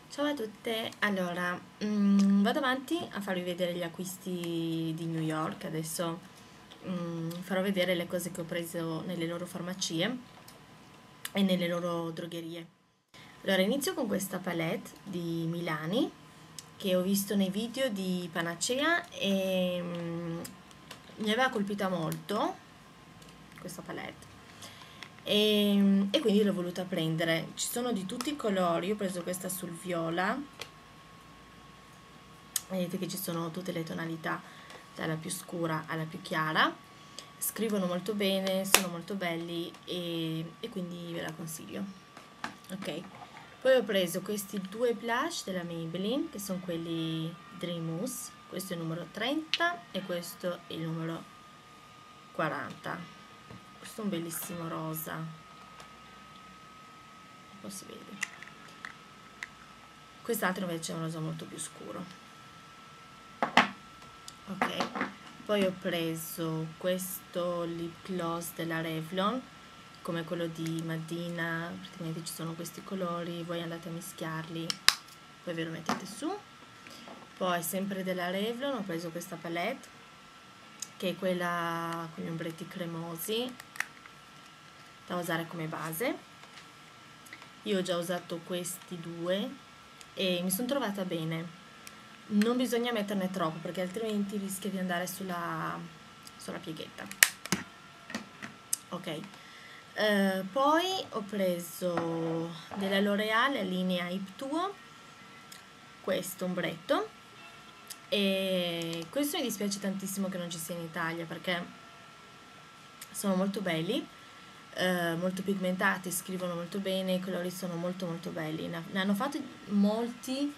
Ciao a tutte, allora vado avanti a farvi vedere gli acquisti di New York. Adesso farò vedere le cose che ho preso nelle loro farmacie e nelle loro drogherie. Allora inizio con questa palette di Milani che ho visto nei video di Panacea e mi aveva colpita molto questa palette e quindi l'ho voluta prendere. Ci sono di tutti i colori, io ho preso questa sul viola, vedete che ci sono tutte le tonalità dalla più scura alla più chiara, scrivono molto bene, sono molto belli e quindi ve la consiglio. Ok, poi ho preso questi due blush della Maybelline che sono quelli Dream Mousse, questo è il numero 30 e questo è il numero 40. Questo è un bellissimo rosa, un po' si vede. Quest'altro invece è un rosa molto più scuro. Ok, poi ho preso questo lip gloss della Revlon come quello di Madina, praticamente ci sono questi colori, voi andate a mischiarli, poi ve lo mettete su. Poi sempre della Revlon ho preso questa palette che è quella con gli ombretti cremosi da usare come base. Io ho già usato questi due e mi sono trovata bene. Non bisogna metterne troppo perché altrimenti rischia di andare sulla pieghetta. Ok, poi ho preso della L'Oreal linea Hip Tuo questo ombretto e questo mi dispiace tantissimo che non ci sia in Italia perché sono molto belli, molto pigmentati, scrivono molto bene, i colori sono molto belli, ne hanno fatti molti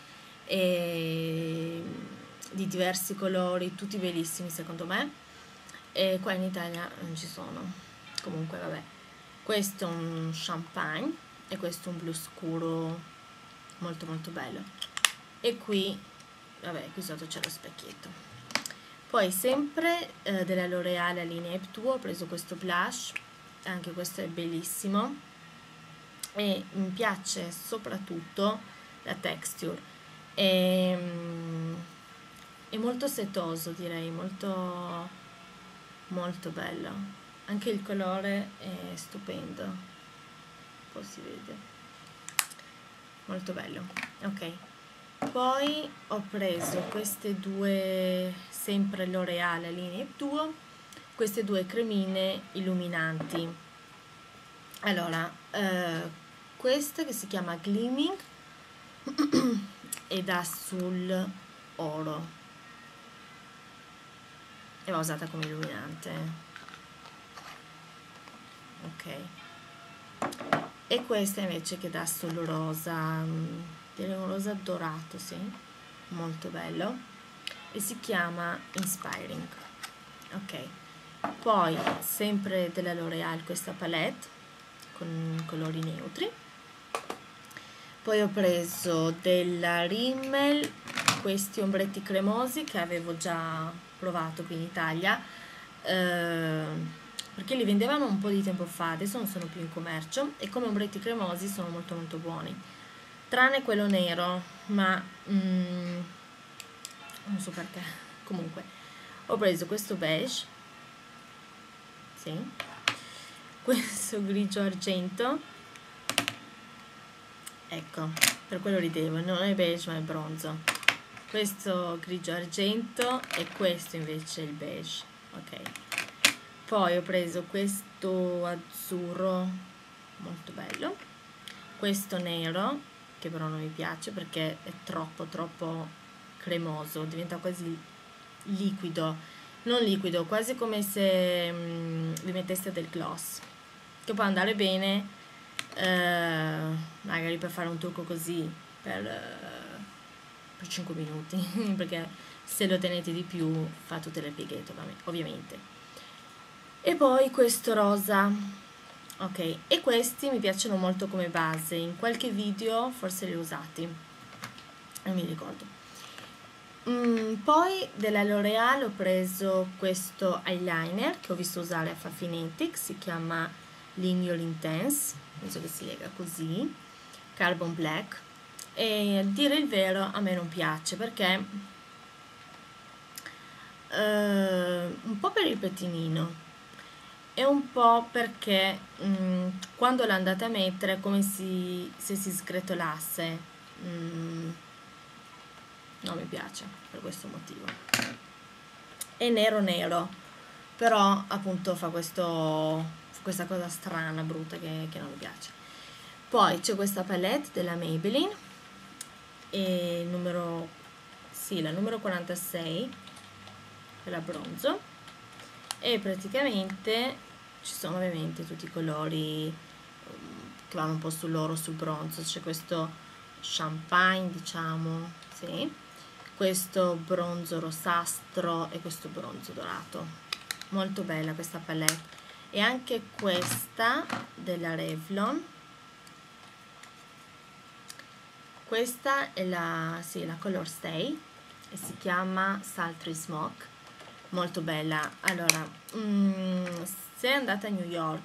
di diversi colori, tutti bellissimi secondo me, e qua in Italia non ci sono. Comunque vabbè, questo è un champagne e questo è un blu scuro molto bello, e qui vabbè, qui sotto c'è lo specchietto. Poi sempre della L'Oreal linea Hip Tuo ho preso questo blush, anche questo è bellissimo e mi piace soprattutto la texture, è molto setoso, direi, molto bello, anche il colore è stupendo, un po' si vede, molto bello. Ok, poi ho preso queste due, sempre L'Oreal linea Duo, queste due cremine illuminanti. Allora, questa che si chiama Gleaming e da sul oro e va usata come illuminante. Ok, e questa invece che dà sul rosa, direi un rosa dorato, sì, molto bello, e si chiama Inspiring. Ok, poi sempre della L'Oreal questa palette con colori neutri. Poi ho preso della Rimmel questi ombretti cremosi che avevo già provato qui in Italia, perché li vendevano un po' di tempo fa, adesso non sono più in commercio, e come ombretti cremosi sono molto buoni, tranne quello nero, ma non so perché. Comunque ho preso questo beige, sì, questo grigio argento, ecco, per quello ridevo, non è beige ma è bronzo, questo grigio argento e questo invece è il beige. Ok, poi ho preso questo azzurro molto bello, questo nero che però non mi piace perché è troppo cremoso, diventa quasi liquido, non liquido, quasi come se vi metteste del gloss, che può andare bene magari per fare un trucco così per 5 minuti perché se lo tenete di più fa tutte le pieghe ovviamente. E poi questo rosa, ok, e questi mi piacciono molto come base, in qualche video forse li ho usati, non mi ricordo. Poi della L'Oreal ho preso questo eyeliner che ho visto usare a Faffinetic, si chiama Lineal Intense, penso che si lega così, Carbon Black, e a dire il vero a me non piace perché un po' per il pettinino e un po' perché quando l'andate a mettere è come se si sgretolasse. Non mi piace per questo motivo. È nero nero, però appunto fa questa cosa strana, brutta che non mi piace. Poi c'è questa palette della Maybelline e la numero 46, quella bronzo, e praticamente ci sono ovviamente tutti i colori che vanno un po' sull'oro, sul bronzo. C'è questo champagne, diciamo, sì, questo bronzo rossastro e questo bronzo dorato. Molto bella questa palette. E anche questa della Revlon, questa è la Color Stay e si chiama Sultry Smoke, molto bella. Allora, se andate a New York,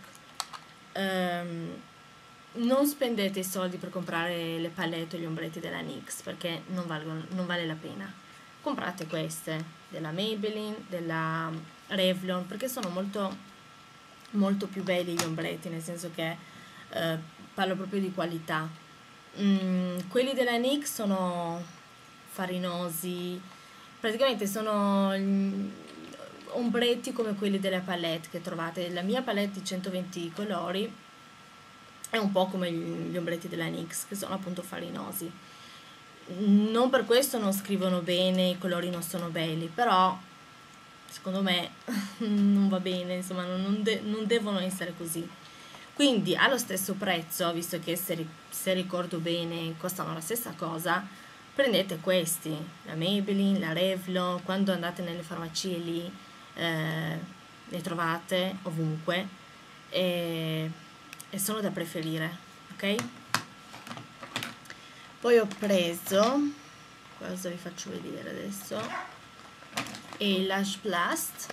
non spendete i soldi per comprare le palette o gli ombretti della NYX perché non vale la pena. Comprate queste della Maybelline, della Revlon, perché sono molto molto più belli gli ombretti, nel senso che parlo proprio di qualità. Quelli della NYX sono farinosi, praticamente sono ombretti come quelli della palette che trovate. La mia palette di 120 colori è un po' come gli ombretti della NYX, che sono appunto farinosi. Non per questo non scrivono bene, i colori non sono belli, però secondo me non va bene, insomma non devono essere così. Quindi allo stesso prezzo, visto che se ricordo bene costano la stessa cosa, prendete questi, la Maybelline, la Revlon. Quando andate nelle farmacie lì le trovate ovunque e sono da preferire, ok? Poi ho preso, cosa vi faccio vedere adesso, il Lash Blast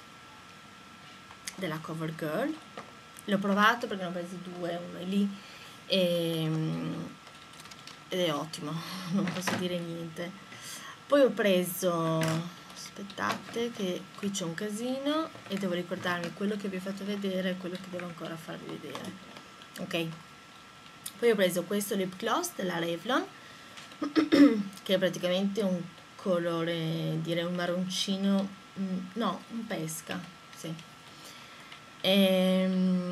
della CoverGirl. L'ho provato perché ne ho presi due, uno è lì ed è ottimo, non posso dire niente. Poi ho preso, aspettate che qui c'è un casino e devo ricordarmi quello che vi ho fatto vedere e quello che devo ancora farvi vedere, ok? Poi ho preso questo lip gloss della Revlon che è praticamente un colore, direi un marroncino, no, un pesca, sì. È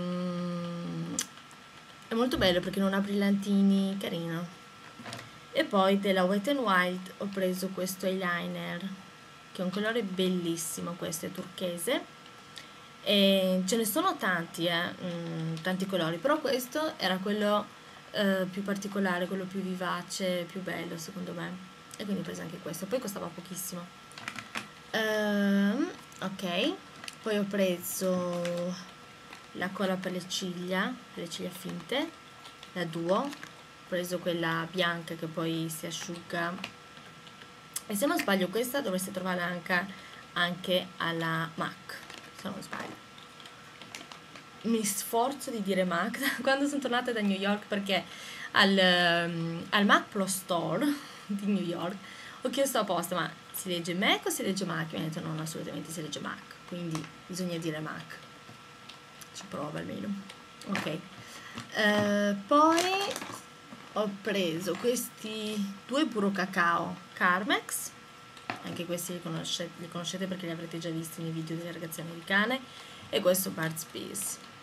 molto bello perché non ha brillantini, carino. E poi della Wet n Wild ho preso questo eyeliner che è un colore bellissimo, questo è turchese e ce ne sono tanti, tanti colori, però questo era quello più particolare, quello più vivace, più bello secondo me, e quindi ho preso anche questo. Poi costava pochissimo. Ok, poi ho preso la colla per le ciglia finte, la Duo. Ho preso quella bianca che poi si asciuga e se non sbaglio questa dovreste trovarla anche alla MAC, se non sbaglio. Mi sforzo di dire MAC quando sono tornata da New York, perché al MAC Pro Store di New York ho chiesto apposta, ma si legge MAC o si legge MAC? Mi hanno detto no, assolutamente si legge MAC, quindi bisogna dire MAC, ci provo almeno, ok. Poi ho preso questi due burro cacao Carmex, anche questi li conoscete perché li avrete già visti nei video delle ragazze americane, e questo Burt's Bees.